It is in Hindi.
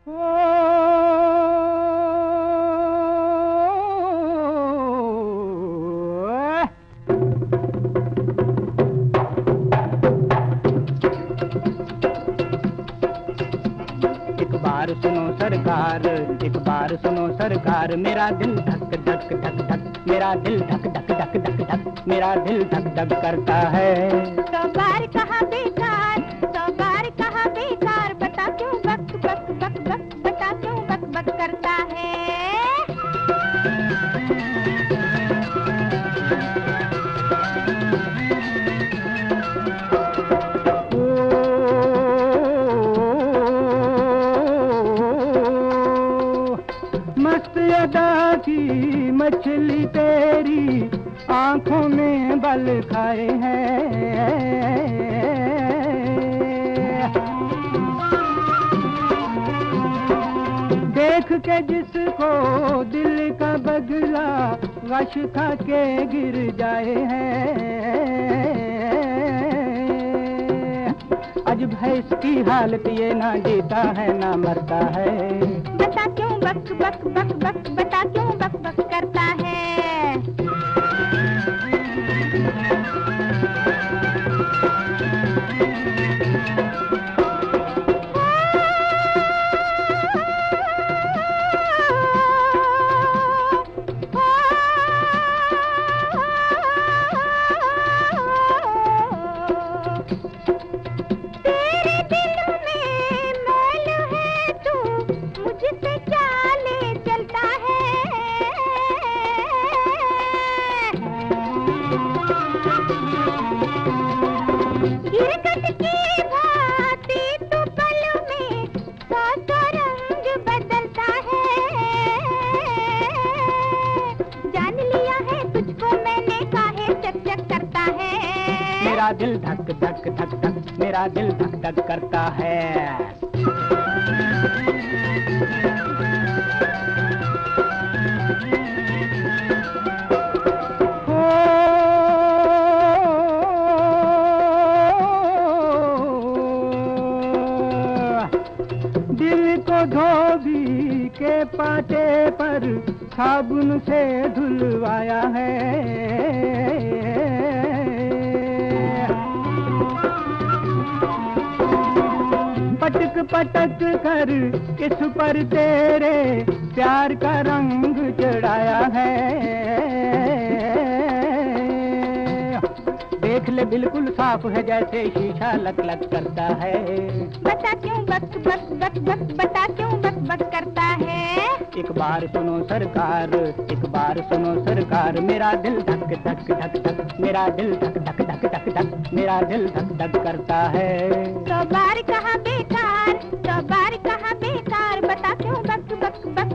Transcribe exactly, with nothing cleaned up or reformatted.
सुनो सरकार, एक बार सुनो सरकार, मेरा दिल धक धक धक धक, मेरा दिल धक धक धक धक धक, मेरा दिल धक धक करता है। सौ बार कहा बेकार, सौ बार कहा बेकार, बता क्यों बक बक बक बक, बता क्यों बक बक करता है। अदा की मछली तेरी आंखों में बल खाए हैं, देख के जिसको दिल का बगला वश खा के गिर जाए हैं। अजब है इसकी हालत, ये ना जीता है ना मरता है। बता क्यों बक बक बक बक, बता क्यों बक बक करता है। मेरा दिल धक धक धक धक, मेरा दिल धक धक करता है। दिल को धोबी के पाटे पर साबुन से धुलवाया है, पटक पटक कर इस पर तेरे प्यार का रंग चढ़ाया है। देख ले बिल्कुल साफ है जैसे शीशा लक लक करता है। बता क्यों बक बक बक बक, बता क्यों बक बक करता है। एक बार सुनो सरकार, एक बार सुनो सरकार, मेरा दिल धक धक धक धक, मेरा दिल धक धक धक धक धक, मेरा दिल धक धक करता है। सौ बार कहा बेकार, सौ बार कहा बेकार, बता क्यों बक बक बक,